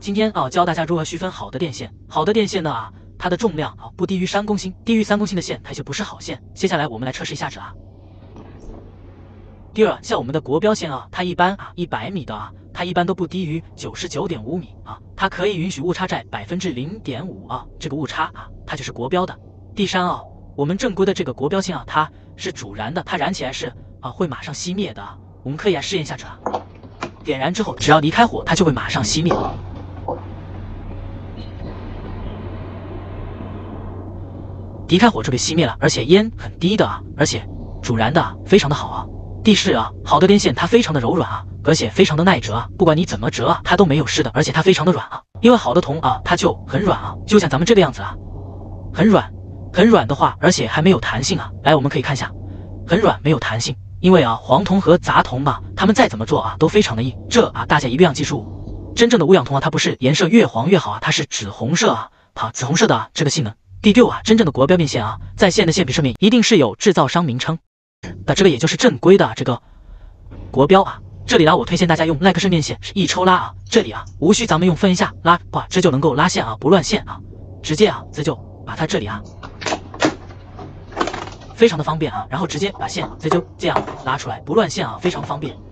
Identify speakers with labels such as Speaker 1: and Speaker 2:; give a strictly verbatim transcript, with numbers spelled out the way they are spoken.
Speaker 1: 今天啊教大家如何区分好的电线。好的电线呢啊，它的重量啊不低于三公斤，低于三公斤的线它就不是好线。接下来我们来测试一下子啊。第二，像我们的国标线啊，它一般啊一百米的啊，它一般都不低于九十九点五米啊，它可以允许误差在百分之零点五啊，这个误差啊，它就是国标的。第三啊，我们正规的这个国标线啊，它是主燃的，它燃起来是啊会马上熄灭的啊。我们可以来试验一下子啊。点燃之后，只要离开火，它就会马上熄灭。离开火就被熄灭了，而且烟很低的啊，而且主燃的非常的好啊。第四啊，好的电线它非常的柔软啊，而且非常的耐折啊，不管你怎么折啊，它都没有事的，而且它非常的软啊。因为好的铜啊，它就很软啊，就像咱们这个样子啊，很软，很软的话，而且还没有弹性啊。来，我们可以看一下，很软没有弹性。因为啊，黄铜和杂铜啊，它们再怎么做啊，都非常的硬。这啊，大家一定要记住，真正的无氧铜啊，它不是颜色越黄越好啊，它是紫红色啊，好，紫红色的、啊、这个性能。第六啊，真正的国标面线啊，在线的线皮上面一定是有制造商名称的，这个也就是正规的这个国标啊。这里呢，我推荐大家用耐克式面线，是一抽拉啊，这里啊，无需咱们用分一下拉，哇，这就能够拉线啊，不乱线啊，直接啊，这就把它这里啊。非常的方便啊，然后直接把线这就这样拉出来，不乱线啊，非常方便。